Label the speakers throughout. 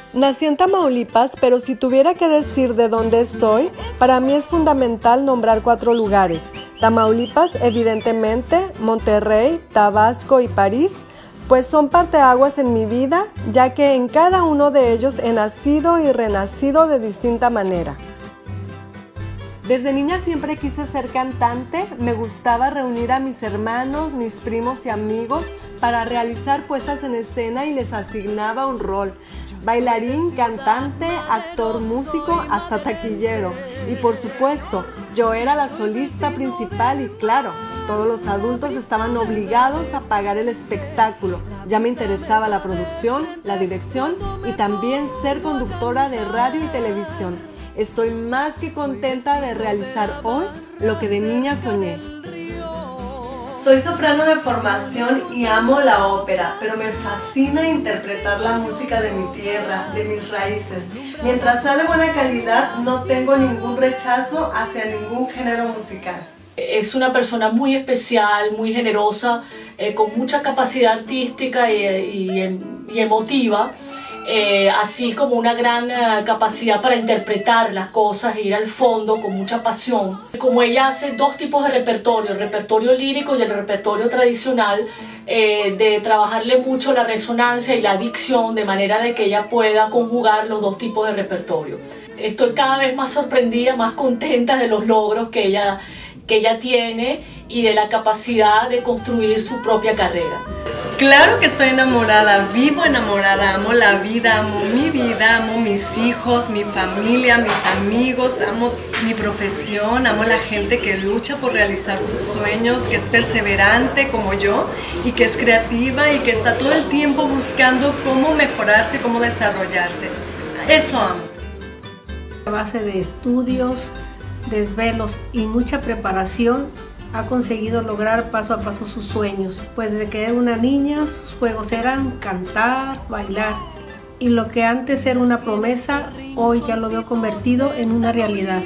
Speaker 1: Nací en Tamaulipas, pero si tuviera que decir de dónde soy, para mí es fundamental nombrar 4 lugares. Tamaulipas, evidentemente, Monterrey, Tabasco y París, pues son parteaguas en mi vida, ya que en cada uno de ellos he nacido y renacido de distinta manera. Desde niña siempre quise ser cantante, me gustaba reunir a mis hermanos, mis primos y amigos para realizar puestas en escena y les asignaba un rol. Bailarín, cantante, actor, músico, hasta taquillero. Y por supuesto, yo era la solista principal y claro, todos los adultos estaban obligados a pagar el espectáculo. Ya me interesaba la producción, la dirección y también ser conductora de radio y televisión. Estoy más que contenta de realizar hoy lo que de niña soñé. Soy soprano de formación y amo la ópera, pero me fascina interpretar la música de mi tierra, de mis raíces. Mientras sea de buena calidad, no tengo ningún rechazo hacia ningún género musical.
Speaker 2: Es una persona muy especial, muy generosa, con mucha capacidad artística y emotiva. Así como una gran capacidad para interpretar las cosas e ir al fondo con mucha pasión. Como ella hace 2 tipos de repertorio, el repertorio lírico y el repertorio tradicional, de trabajarle mucho la resonancia y la dicción de manera de que ella pueda conjugar los 2 tipos de repertorio. Estoy cada vez más sorprendida, más contenta de los logros que ella tiene y de la capacidad de construir su propia carrera.
Speaker 1: Claro que estoy enamorada, vivo enamorada, amo la vida, amo mi vida, amo mis hijos, mi familia, mis amigos, amo mi profesión, amo la gente que lucha por realizar sus sueños, que es perseverante como yo y que es creativa y que está todo el tiempo buscando cómo mejorarse, cómo desarrollarse. Eso amo.
Speaker 3: A base de estudios, desvelos y mucha preparación, ha conseguido lograr paso a paso sus sueños, pues desde que era una niña sus juegos eran cantar, bailar, y lo que antes era una promesa, hoy ya lo veo convertido en una realidad.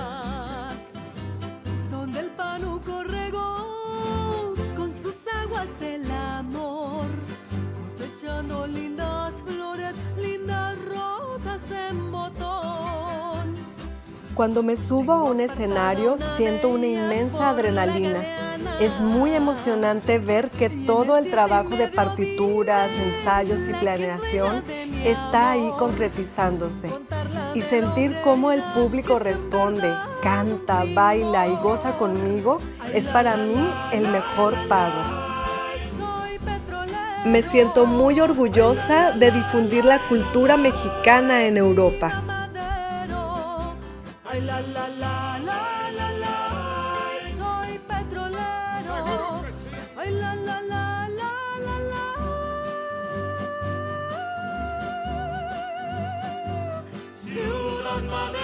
Speaker 4: Donde el Pánuco regó con sus aguas el amor, cosechando lindas flores, lindas rosas en botón.
Speaker 1: Cuando me subo a un escenario siento una inmensa adrenalina. Es muy emocionante ver que todo el trabajo de partituras, ensayos y planeación está ahí concretizándose. Y sentir cómo el público responde, canta, baila y goza conmigo es para mí el mejor pago. Me siento muy orgullosa de difundir la cultura mexicana en Europa.
Speaker 4: Ay, la, la, la, la, la, la, soy petrolero. Ay, la, la, la, la, la, la. Ciudad madre.